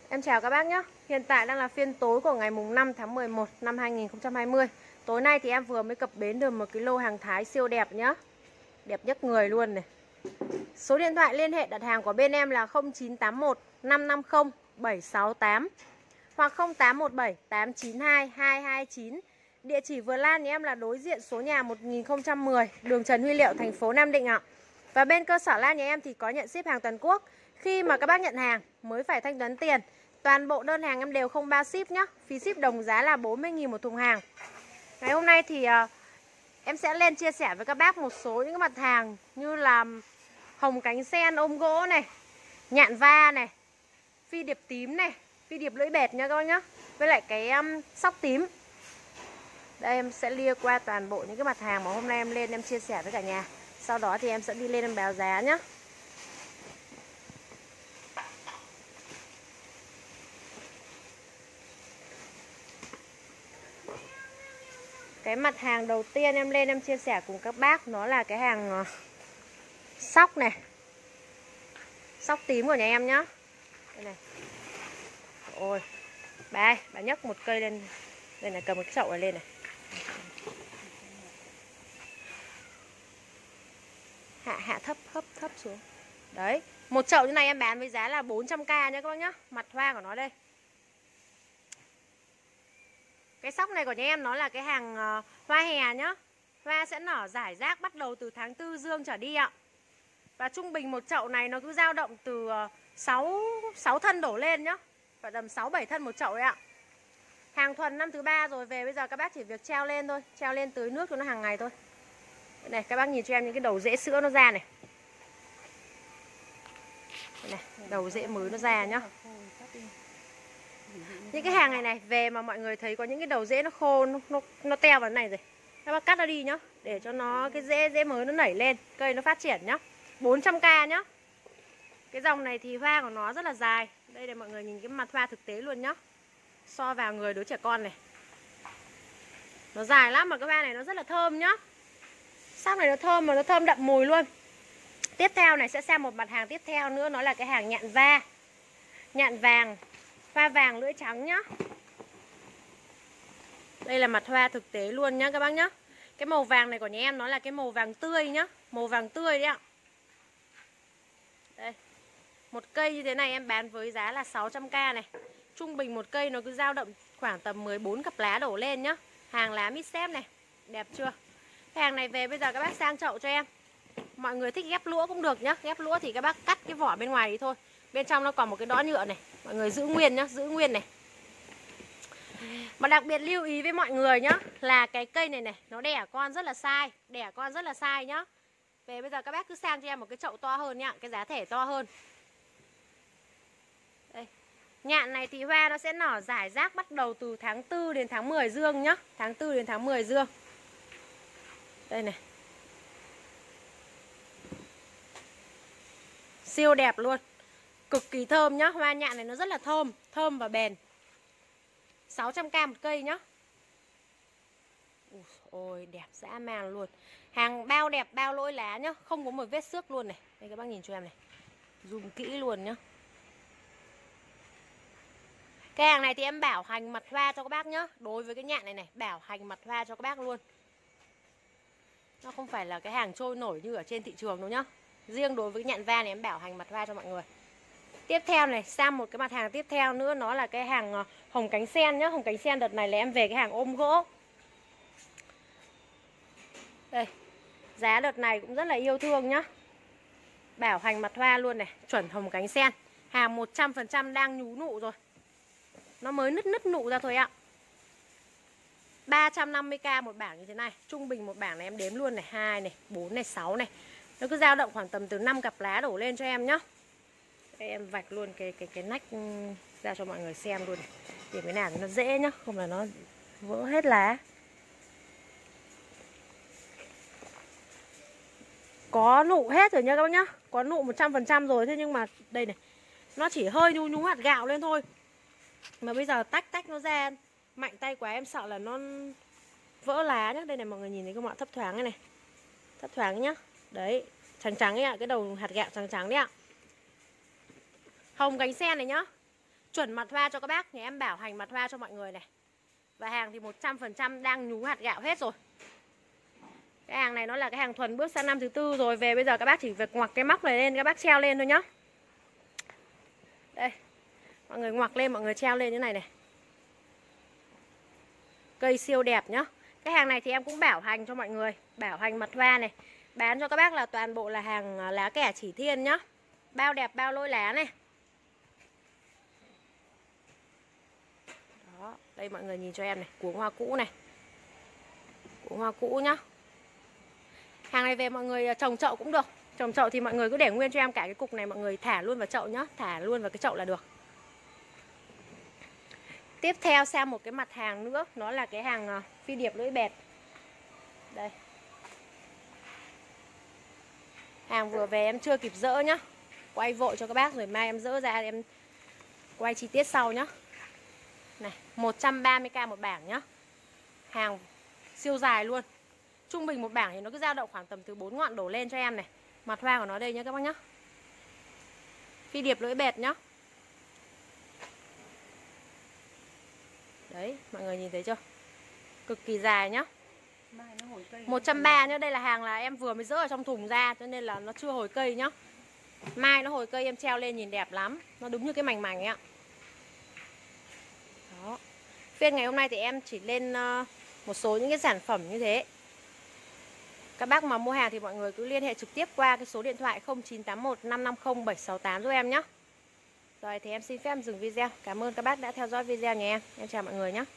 Em chào các bác nhé. Hiện tại đang là phiên tối của ngày mùng 5 tháng 11 năm 2020. Tối nay thì em vừa mới cập bến được một cái lô hàng Thái siêu đẹp nhá. Đẹp nhất người luôn này. Số điện thoại liên hệ đặt hàng của bên em là 0981 550 768 hoặc 0817 892 229. Địa chỉ Vườn Lan nhà em là đối diện số nhà 1010, đường Trần Huy Liệu, thành phố Nam Định ạ. Và bên cơ sở Lan nhà em thì có nhận ship hàng toàn quốc. Khi mà các bác nhận hàng mới phải thanh toán tiền. Toàn bộ đơn hàng em đều không bao ship nhá. Phí ship đồng giá là 40.000 một thùng hàng. Ngày hôm nay thì em sẽ lên chia sẻ với các bác một số những cái mặt hàng như là hồng cánh sen ôm gỗ này, nhạn va này, phi điệp tím này, phi điệp lưỡi bệt nha các bác nhá. Với lại cái sóc tím. Đây em sẽ lia qua toàn bộ những cái mặt hàng mà hôm nay em lên em chia sẻ với cả nhà. Sau đó thì em sẽ đi lên em báo giá nhá. Cái mặt hàng đầu tiên em lên em chia sẻ cùng các bác nó là cái hàng sóc này. Sóc tím của nhà em nhá. Đây này. Ôi. Bà nhấc một cây lên. Đây này, cầm một cái chậu này lên này. Hạ thấp xuống. Đấy, một chậu như này em bán với giá là 400k nhá các bác nhá. Mặt hoa của nó đây. Cái sóc này của nhà em nó là cái hàng hoa hè nhá. Hoa sẽ nở rải rác bắt đầu từ tháng 4 dương trở đi ạ. Và trung bình một chậu này nó cứ dao động từ 6 thân đổ lên nhá. Phải tầm 6-7 thân một chậu ấy ạ. Hàng thuần năm thứ 3 rồi, về bây giờ các bác chỉ việc treo lên thôi. Treo lên tưới nước cho nó hàng ngày thôi. Đây này, các bác nhìn cho em những cái đầu rễ sữa nó ra này. Đây này, đầu rễ mới nó ra nhá. Những cái hàng này này, về mà mọi người thấy có những cái đầu rễ nó khô, nó teo vào này rồi. Các bác cắt nó đi nhá, để cho nó cái rễ mới nó nảy lên, cây nó phát triển nhá. 400k nhá. Cái dòng này thì hoa của nó rất là dài. Đây để mọi người nhìn cái mặt hoa thực tế luôn nhá. So vào người đứa trẻ con này. Nó dài lắm mà cái hoa này nó rất là thơm nhá. Sóc này nó thơm mà nó thơm đậm mùi luôn. Tiếp theo này sẽ sang một mặt hàng tiếp theo nữa, nó là cái hàng nhạn va. Nhạn vàng, hoa vàng lưỡi trắng nhá. Đây là mặt hoa thực tế luôn nhá các bác nhá. Cái màu vàng này của nhà em nó là cái màu vàng tươi nhá. Màu vàng tươi đấy ạ. Đây. Một cây như thế này em bán với giá là 600k này. Trung bình một cây nó cứ dao động khoảng tầm 14 cặp lá đổ lên nhá. Hàng lá mít xếp này. Đẹp chưa? Cái hàng này về bây giờ các bác sang chậu cho em. Mọi người thích ghép lũa cũng được nhá. Ghép lũa thì các bác cắt cái vỏ bên ngoài đi thôi. Bên trong nó còn một cái đõ nhựa này. Mọi người giữ nguyên nhá, giữ nguyên này. Mà đặc biệt lưu ý với mọi người nhá, là cái cây này này nó đẻ con rất là sai. Đẻ con rất là sai nhá. Về bây giờ các bác cứ sang cho em một cái chậu to hơn nhá. Cái giá thể to hơn. Đây. Nhạn này thì hoa nó sẽ nở rải rác bắt đầu từ tháng 4 đến tháng 10 dương nhá. Tháng 4 đến tháng 10 dương. Đây này. Siêu đẹp luôn. Cực kỳ thơm nhá. Hoa nhạn này nó rất là thơm. Thơm và bền. 600k một cây nhá. Ôi đẹp dã man luôn. Hàng bao đẹp, bao lỗi lá nhá. Không có một vết xước luôn này. Đây các bác nhìn cho em này. Zoom kỹ luôn nhá. Cái hàng này thì em bảo hành mặt hoa cho các bác nhá. Đối với cái nhạn này này, bảo hành mặt hoa cho các bác luôn. Nó không phải là cái hàng trôi nổi như ở trên thị trường đâu nhá. Riêng đối với cái nhạn va này em bảo hành mặt hoa cho mọi người. Tiếp theo này, sang một cái mặt hàng tiếp theo nữa, nó là cái hàng hồng cánh sen nhá. Hồng cánh sen đợt này là em về cái hàng ôm gỗ. Đây, giá đợt này cũng rất là yêu thương nhá. Bảo hành mặt hoa luôn này, chuẩn hồng cánh sen. Hàng 100% đang nhú nụ rồi. Nó mới nứt nụ ra thôi ạ. 350k một bảng như thế này. Trung bình một bảng này em đếm luôn này, 2 này, 4 này, 6 này. Nó cứ dao động khoảng tầm từ 5 cặp lá đổ lên cho em nhá. Đây, em vạch luôn cái nách ra cho mọi người xem luôn này. Để cái nào thì nó dễ nhá, không là nó vỡ hết lá. Có nụ hết rồi nha các bác nhá. Có nụ 100% rồi. Thế nhưng mà đây này, nó chỉ hơi nhú hạt gạo lên thôi. Mà bây giờ tách nó ra mạnh tay quá em sợ là nó vỡ lá nhá. Đây này mọi người nhìn thấy không ạ, thấp thoáng này này. Thấp thoáng nhá. Đấy, trắng ấy ạ, cái đầu hạt gạo trắng đấy ạ. Hồng cánh sen này nhá. chuẩn mặt hoa cho các bác. Nhà em bảo hành mặt hoa cho mọi người này. Và hàng thì 100% đang nhú hạt gạo hết rồi. Cái hàng này nó là cái hàng thuần bước sang năm thứ 4 rồi. Về bây giờ các bác chỉ việc ngoặc cái móc này lên, các bác treo lên thôi nhá. Đây, mọi người ngoặc lên, mọi người treo lên như này này. Cây siêu đẹp nhá. Cái hàng này thì em cũng bảo hành cho mọi người, bảo hành mặt hoa này. Bán cho các bác là toàn bộ là hàng lá kẻ chỉ thiên nhá. Bao đẹp, bao lôi lá này. Đó, đây mọi người nhìn cho em này, cuống hoa cũ này. Cuống hoa cũ nhá. Hàng này về mọi người trồng chậu cũng được. Trồng chậu thì mọi người cứ để nguyên cho em cả cái cục này, mọi người thả luôn vào chậu nhá. Thả luôn vào cái chậu là được. Tiếp theo sang một cái mặt hàng nữa. Nó là cái hàng phi điệp lưỡi bẹt. Đây. Hàng vừa về em chưa kịp dỡ nhá. Quay vội cho các bác rồi mai em dỡ ra em quay chi tiết sau nhá. Này, 130k một bảng nhá. Hàng siêu dài luôn. Trung bình một bảng thì nó cứ dao động khoảng tầm từ 4 ngọn đổ lên cho em này. Mặt hoa của nó đây nhá các bác nhá. Phi điệp lưỡi bẹt nhá. Đấy, mọi người nhìn thấy chưa? Cực kỳ dài nhá. 130 nhá, đây là hàng là em vừa mới dỡ ở trong thùng ra cho nên là nó chưa hồi cây nhá. Mai nó hồi cây em treo lên nhìn đẹp lắm. Nó đúng như cái mảnh mảnh ấy ạ. Đó. Phiên ngày hôm nay thì em chỉ lên một số những cái sản phẩm như thế. Các bác mà mua hàng thì mọi người cứ liên hệ trực tiếp qua cái số điện thoại 0981 550 768 giúp em nhé. Rồi thì em xin phép em dừng video. Cảm ơn các bác đã theo dõi video nhà em. Em chào mọi người nhé.